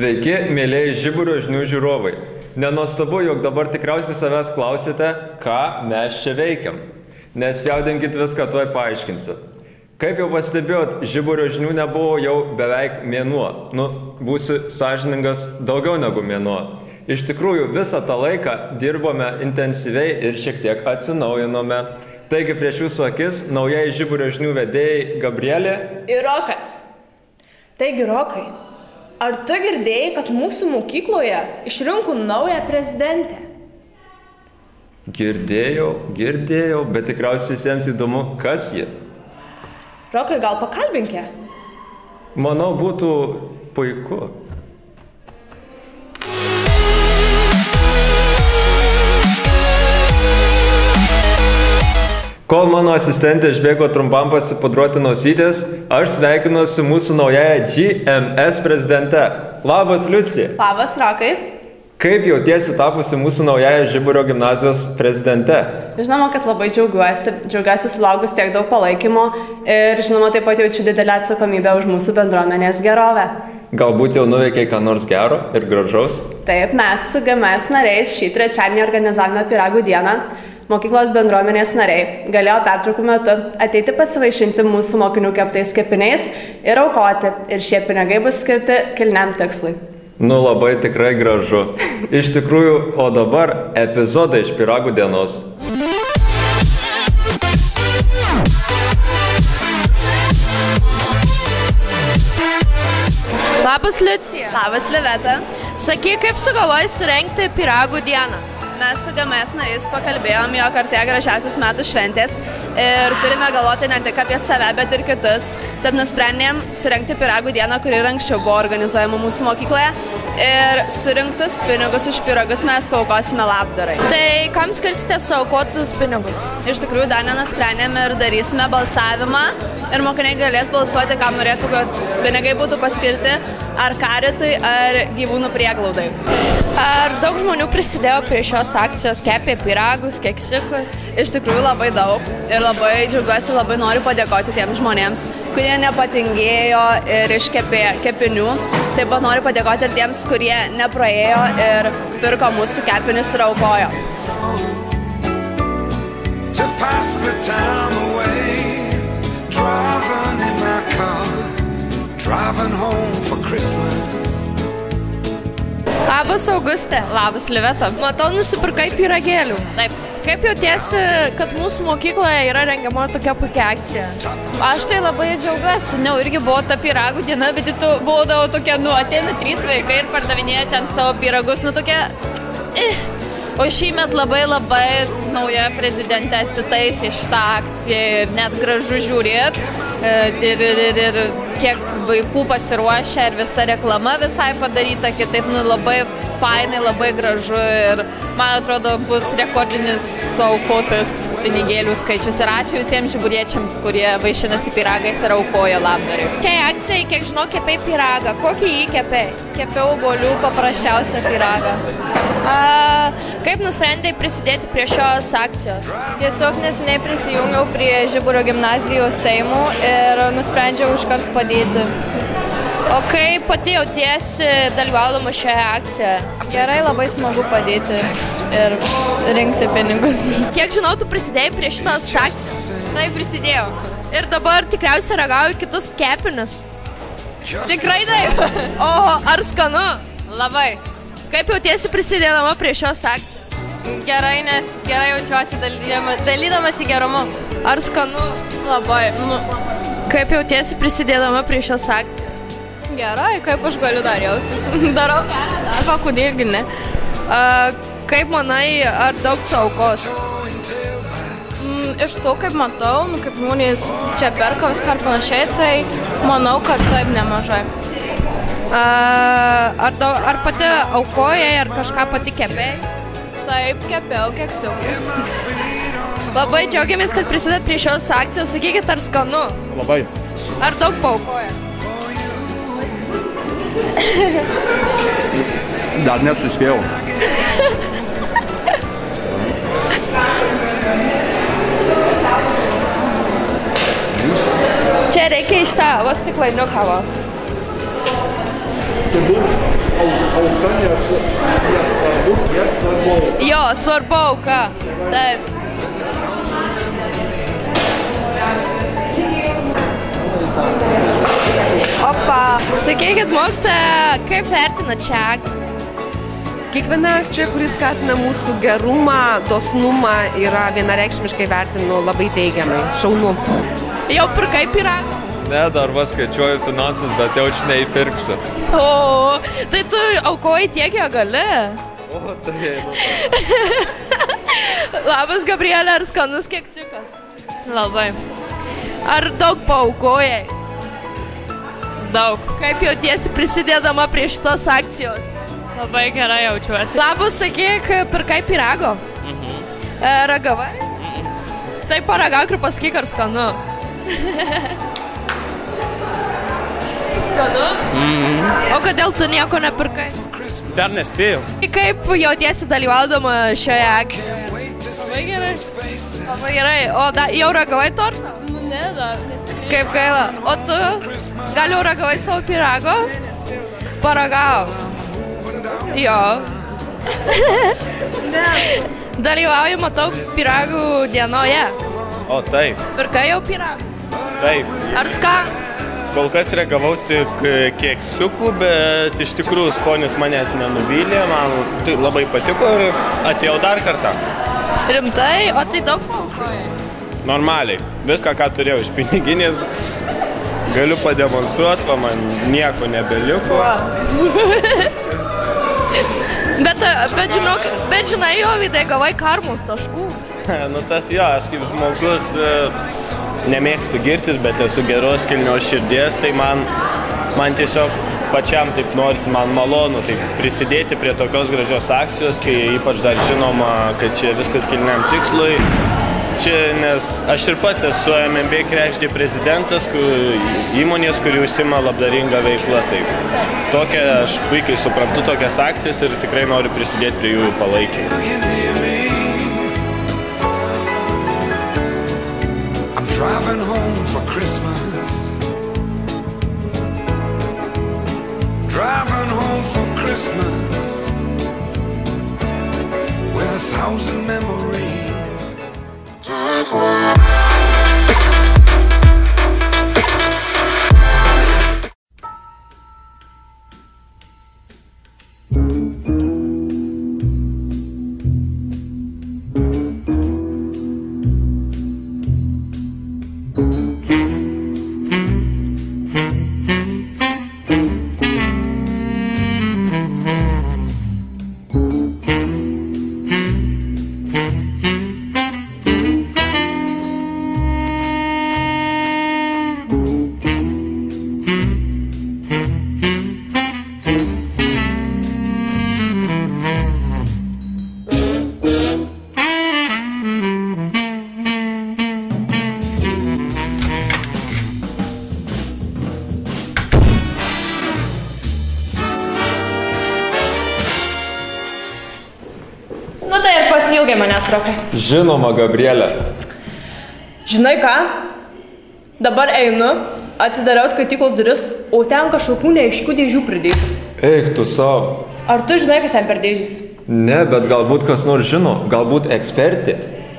Sveiki, mėlėjai Žiburio žinių žiūrovai. Nenuostabu, jog dabar tikriausiai savęs klausite, ką mes čia veikiam. Nesijaudinkit viską, tuoj paaiškinsiu. Kaip jau pastebėjot, Žiburio žinių nebuvo jau beveik mėnuo. Būsiu sąžiningas, daugiau negu mėnuo. Iš tikrųjų, visą tą laiką dirbome intensyviai ir šiek tiek atsinaujinome. Taigi prieš jūsų akis naujai Žiburio žinių vedėjai Gabrielė ir Rokas. Taigi, Rokai, ar tu girdėjai, kad mūsų mokykloje išrinko naują prezidentę? Girdėjau, bet tikriausiai visiems įdomu, kas ji. Rokai, gal pakalbinkė? Manau, būtų puiku. Kol mano asistentė išbėgo trumpam pasipudruoti nosytės, aš sveikinuosi mūsų naująją GMS prezidente. Labas, Liucija. Labas, Rokai. Kaip jautiesi tapusi mūsų naująją Žiburio gimnazijos prezidente? Žinoma, kad labai džiaugiuosi sulaukus tiek daug palaikymo ir žinoma, taip pat jaučiu didelę atsakomybę už mūsų bendruomenės gerovę. Galbūt jau nuveikiai ką nors gero ir gražaus? Taip, mes su GMS nariais šį trečiadienį organizavome pyragų dieną. Mokyklos bendruomenės nariai galėjo pertraukų metu ateiti pasivaišinti mūsų mokinių keptais kepiniais ir aukoti. Ir šie pinigai bus skirti kilniam tikslui. Labai tikrai gražu. Iš tikrųjų, o dabar epizodai iš pyragų dienos. Labas, Liucija. Labas, Liveta. Sakyk, kaip sugalvojai surengti pyragų dieną? Mes su GMS nariais pakalbėjom, jog artėja gražiausios metų šventės ir turime galvoti ne tik apie save, bet ir kitus. Tad nusprendėm surengti pyragų dieną, kuri ir anksčiau buvo organizuojama mūsų mokykloje. Ir surinktus pinigus už pyragus mes paaukosime labdarai. Tai kam skirsite suaukotus pinigus? Iš tikrųjų, dar nenusprendėm ir darysime balsavimą. Ir mokiniai galės balsuoti, kam norėtų, kad pinigai būtų paskirti ar karitui, ar gyvūnų prieglaudai. Ar daug žmonių prisidėjo prie šios akcijos, kepė pyragus, keksikus? Iš tikrųjų labai daug ir labai džiaugiuosi, labai noriu padėkoti tiems žmonėms, kurie nepatingėjo ir iškepė kepinių. Taip pat noriu padėkoti ir tiems, kurie nepraėjo ir pirko mūsų kepenis ir aukojo. Labas, Augustė. Labas, Liveta. Matau, nusipirkai pyragėlių. Taip. Kaip jautiesi, kad mūsų mokykloje yra rengiama tokia puikia akcija? Aš tai labai džiaugiuosi, irgi buvo ta pyragų diena, bet tu būdavo tokia, ateina 3 vaikai ir pardavinėja ten savo pyragus, tokia... O šįmet labai nauja prezidentė atsitaisė šitą akciją ir net gražu žiūrėt. Ir kiek vaikų pasiruošę ir visa reklama visai padaryta kitaip, labai fainai, labai gražu ir man atrodo bus rekordinis suaukotas pinigėlių skaičius. Ir ačiū visiems žiburiečiams, kurie vaišinasi pyragais ir aukoja labdarai. Šiai akcijai, kiek žinau, kepei pyragą. Kokį jį kepei? Kepiau obuolių paprasčiausią pyragą. Kaip nusprendei prisidėti prie šios akcijos? Tiesiog neseniai prisijungiau prie Žiburio gimnazijos seimų ir nusprendžiau iškart padėti. O kaip pati jautiesi dalyvaudama šioje akcijoje? Gerai, labai smagu padėti ir rinkti pinigus. Kiek žinau, tu prisidėjai prie šitos akcijos? Taip, prisidėjau. Ir dabar tikriausiai ragauji kitus kepinius? Tikrai taip. O ar skanu? Labai. Kaip jautiesi prisidėdama prie šios akcijos? Gerai, nes gerai jaučiuosi dalydamasi gerumu. Ar skanu? Labai. Kaip jautiesi prisidėdama prie šios akcijos? Gerai, kaip aš galiu dar jaustis. Darau gerą darbą, kodėlgi ne. Kaip manai, ar daug suaukos? Iš to, kaip matau, kaip žmonės čia perka viską ar panašiai, tai manau, kad taip nemažai. Ar pati aukojai, ar kažką pati kepėjai? Taip, kepiau keksiukų. Labai džiaugiamės, kad prisidėt prie šios akcijos. Sakykit, ar skanu? Labai. Ar daug paaukoja? Dar nesuspėjau. Čia reikia iš tą stiklainiuką. Turbūt auka nesvarbu, kiek svarbu. Jo, svarbu auka. Taip. Opa. Sakykit, mokytoja, kaip vertinat šią akciją? Kiekviena akcija, kuris skatina mūsų gerumą, dosnumą, yra vienareikšmiškai vertinu labai teigiamai. Šaunu. Jau pirkai pyragą? Ne, dar vas skaičiuoju finansus, bet jau čia neįpirksiu. O, tai tu aukoji tiek, kiek gali? O, tai. Labas, Gabrielė, ar skanus keksiukas? Labai. Ar daug paaukojai? Daug. Kaip jautiesi prisidėdama prie šitos akcijos? Labai gerai jaučiuosi. Labas, sakyk, pirkai pyrago? Ragavai? Tai paragauk ir pasakyk, ar skanu. Skanu? O kodėl tu nieko nepirkai? Dar nespėjau. Kaip jautiesi dalyvaudama šioje akcijoje? Labai gerai. Labai gerai. O jau ragavai tortą? Nu, ne, dar. Kaip gaila. O tu gal jau ragavai savo pyrago? Paragau. Jo. Dalyvauju, matau, pyragų dienoje. O taip, Pirkai jau pyragų? taip. Ar skanų? Kol kas ragavau tik keksiukų, bet iš tikrųjų skonis manęs nenuvylė, man tai labai patiko ir atėjau dar kartą. Rimtai? O tai daug paukojai? Normaliai. Viską, ką turėjau iš piniginės, galiu pademonstruoti, o man nieko nebeliko. Bet žinai, Jovydai, gavai karmos taškų. Nu tas jo, aš kaip žmogus nemėgstu girtis, bet esu geros kilnios širdies, tai man tiesiog pačiam taip norisi, man malonu taip prisidėti prie tokios gražios akcijos, kai ypač dar žinoma, kad čia viskas kilniam tikslui. Čia, nes aš ir pats esu MMB Kregždė prezidentas, įmonės, kuri užsima labdaringą veiklą. Taip. Tokią aš puikiai suprantu tokias akcijas ir tikrai noriu prisidėti prie jų palaikymą. Driving home for Christmas. Driving home for Christmas with 1,000 memories. Nu tai ir pasiilgai manęs, Rokai. Žinoma, Gabrielė. Žinai ką? Dabar einu, atsidariau skaityklos duris, o ten kažkokių neaiškių dėžių pridėti. Eik tu savo. Ar tu žinai, kas ten per dėžys? Ne, bet galbūt kas nors žino, galbūt ekspertė.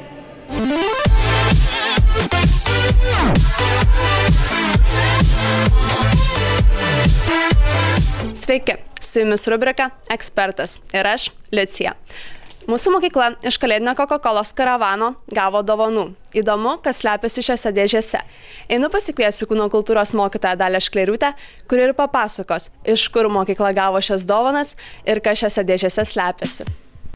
Sveiki, su jumis rubrika Ekspertas ir aš, Liucija. Mūsų mokykla iš kalėdinio Coca-Colos karavano gavo dovanų. Įdomu, kas slepiasi šiose dėžėse. Einu pasikviesiu kūno kultūros mokytoją Dalią Škleriūtę, kuri ir papasakos, iš kur mokykla gavo šias dovanas ir kas šiose dėžėse slepiasi.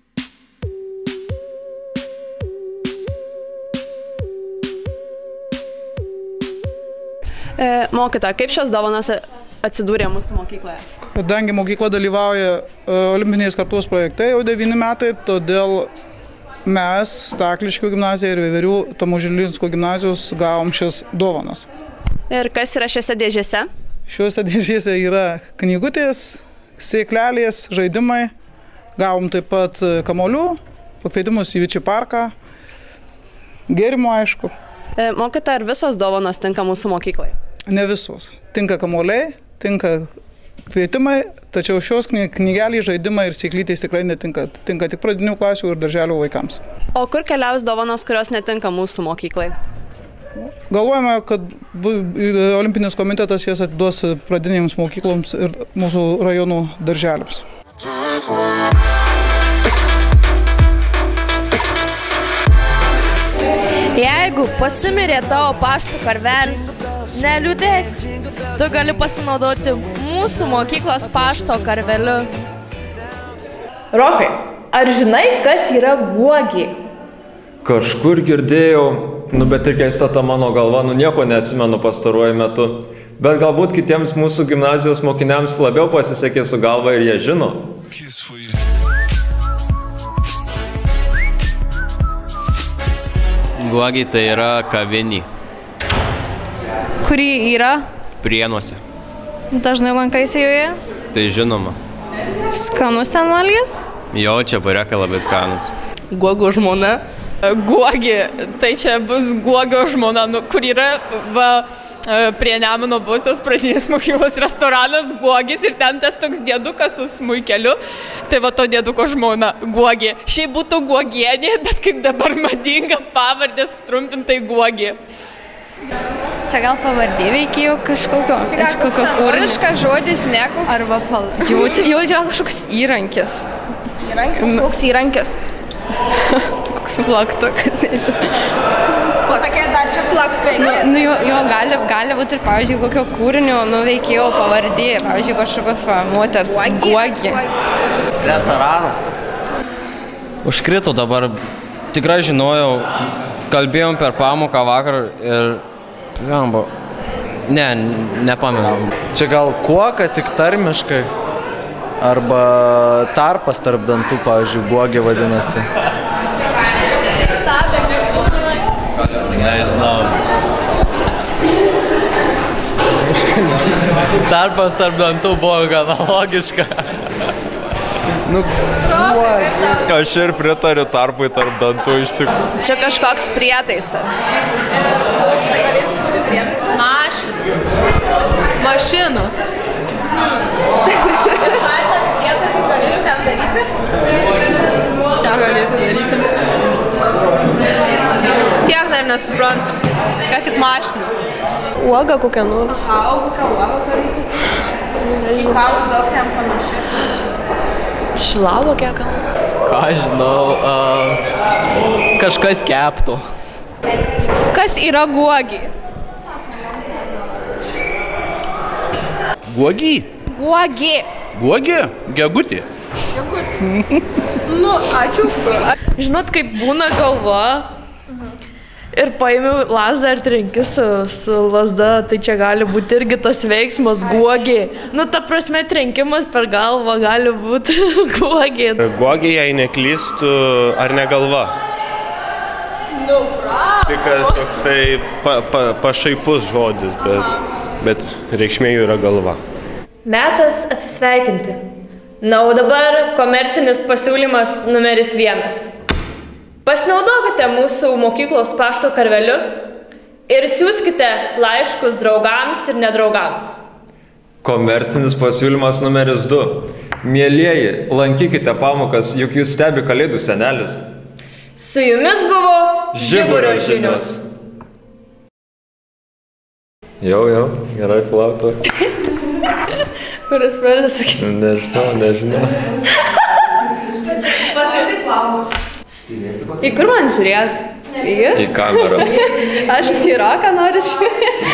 Mokytoja, kaip šios dovanos atsidūrė mūsų mokykloje? Kadangi mokykla dalyvauja olimpinės kartos projekte jau 9 metai, todėl mes, Stakliškių gimnazija ir Veiverių Tomo Žilinsko gimnazijos gavom šias dovanas. Ir kas yra šiose dėžėse? Šiuose dėžėse yra knygutės, sėklelės, žaidimai. Gavom taip pat kamolių, pakvietimus į Vičį parką, gėrimų aišku. Mokytoja, ar visos dovanos tinka mūsų mokyklai? Ne visos. Tinka kamoliai, tinka kvietimai, Tačiau šios knygelės žaidimai ir sėklytės tikrai netinka. Tinka tik pradinių klasių ir darželių vaikams. O kur keliaus dovanos, kurios netinka mūsų mokyklai? Galvojame, kad Olimpinis komitetas jas atiduos pradinėms mokykloms ir mūsų rajonų darželiams. Jeigu pasimirė tavo pašto karvelis, neliūdėk, tu gali pasinaudoti mūsų mokyklos pašto karveliu. Rokai, ar žinai, kas yra guogiai? Kažkur girdėjau, bet ir keista ta mano galva, nieko neatsimenu pastaruoju metu. Bet galbūt kitiems mūsų gimnazijos mokiniams labiau pasisekė su galva ir jie žino. Guogiai tai yra kavinė. Kuri yra? Prienuose. Dažnai lankaisi joje? Tai žinoma. Skanus ten valgys? Jo, čia parekai labai skanus. Guogio žmona. Guogi, tai čia bus Guogio žmona, kur yra prie Nemuno buvusios pradinės mokyklos restoranas Guogis ir ten tas toks dėdukas su smuikeliu. Tai va to dėduko žmona Guogi. Šiaip būtų Guogienė, bet kaip dabar madinga pavardės trumpintai Guogi. Čia gal pavardė veikėjo kažkokio kūriniškas žodis, ne koks. Arba jau kažkoks įrankis. Koks įrankis? Koks plaktukas, nežinau. Pasakė, dar čia plaktukas. Jo, gali būti ir, pavyzdžiui, kokio kūrinio nuveikėjo pavardė, pavyzdžiui, kažkokios moters Guogi. Restoranas toks. Užkrito dabar, tikrai žinojau, kalbėjom per pamoką vakar ir, nepamenu. Čia gal kuoka tik tarmiškai, arba tarpas tarp dantų, pavyzdžiui, Guogi vadinasi. Nežinau. Tarpas tarp dantų buvo gana logiška. Aš ir pritariu tarpui tarp dantų iš tikrųjų. Čia kažkoks prietaisas. Ir koks tai galėtų būti prietaisas? Mašinos. Ir ką tas prietaisas galėtų ten daryti? Ką galėtų daryti? Tiek dar nesuprantam, kad tik mašinos. Uoga kokia nors. Kokia uoga galėtų? Ką uždaug ten panašiai? Šilauogė gal? Ką žinau, kažkas keptų. Kas yra guogiai? Guogiai? Guogi. Guogi? Gegutė. Ačiū. Žinot, kaip būna galva ir paėmiau lasdą ir trenkiu su lasda, tai čia gali būti irgi tas veiksmas guogiai. Ta prasme, trenkimas per galvą gali būti guogiai. Guogiai, jei neklystų, ar ne galva? Tik toksai pašaipus žodis, bet reikšmė jų yra galva. Metas atsisveikinti. O dabar komercinis pasiūlymas numeris 1. Pasinaudokite mūsų mokyklos pašto karveliu ir siųskite laiškus draugams ir nedraugams. Komercinis pasiūlymas numeris 2. Mielieji, lankykite pamokas, juk jūs stebi Kalėdų senelis. Su jumis buvo Žiburio žinios. Jau, gerai, plautu. Kuris pradeda sakyti? Nežinau. Paskaityk plautus. Į kur man žiūrėt? Į jus? Į kamerą. Aš į roką noriu žiūrėti.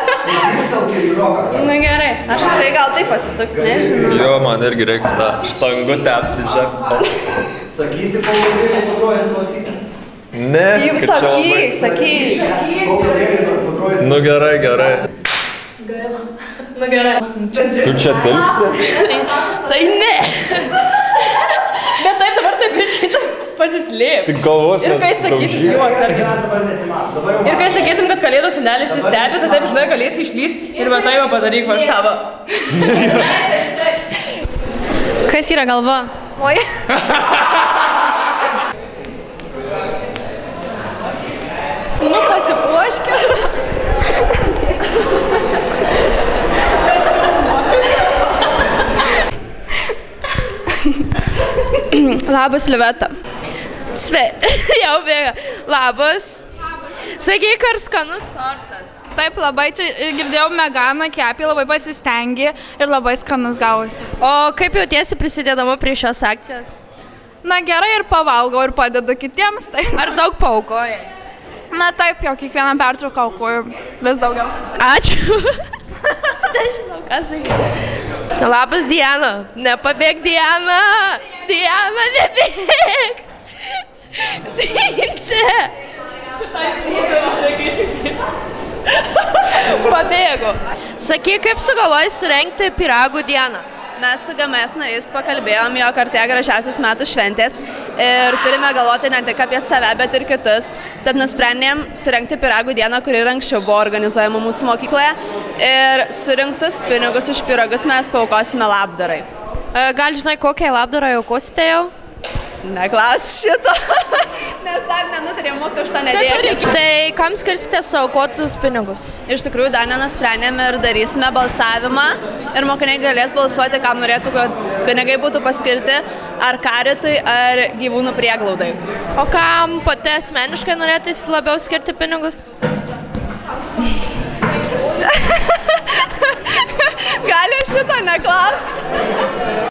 Gerai. Aš tai gal taip pasisukti, nežinau. Jo, man irgi reiktų tą štangutę apsižiūrėti. Sakysi, po gabrielį pagrojusi pasakyti? Ne, juk sakyk. Gerai. Gerai. Tu čia tilpsi? Tai ne. Bet taip dabar taip iškita pasislėp. Tik galvos ir kai sakysim, jau atsargiai. Ir kai sakysim, kad Kalėdų senelis jūs stebi, tai taip žinai galėsi išlyst ir va tai va padaryk va štabą. Kas yra galva? Oi. Pasipuoškit. Labas, Liveta. Jau bėga. Labas. Sakyk, ar skanus tortas? Taip, labai čia girdėjau, Megana kepė, labai pasistengė ir labai skanus gavosi. O kaip jautiesi prisidėdama prie šios akcijos? Na gerai, ir pavalgau, ir padedu kitiems. Tai... Ar daug paaukoji? Na taip, jau kiekvieną pertrauką aukoju vis daugiau. Ačiū. Nežinau, ką sakyti. Labas, Diana. Nepabėg, Diana. Diana, nebėg. Dince. Pabėgo. Sakyk, kaip sugalvojai surengti pyragų dieną? Mes su GMS nariais pakalbėjom, jog artėja gražiausios metų šventės ir turime galvoti ne tik apie save, bet ir kitus. Tad nusprendėm surengti pyragų dieną, kuri ir anksčiau buvo organizuojama mūsų mokykloje. Ir surinktus pinigus už pyragus mes paaukosime labdarai. Gal žinai, kokią labdarą aukosite jau? Neklaus šito, nes dar nenutarėm mokti už tą nedėti. Tai kam skirsite suaukotus pinigus? Iš tikrųjų, dar nenusprendėm ir darysime balsavimą ir mokiniai galės balsuoti, kam norėtų, kad pinigai būtų paskirti ar karitui, ar gyvūnų prieglaudai. O kam pati asmeniškai norėtųsi labiau skirti pinigus? Gali šito neklausti?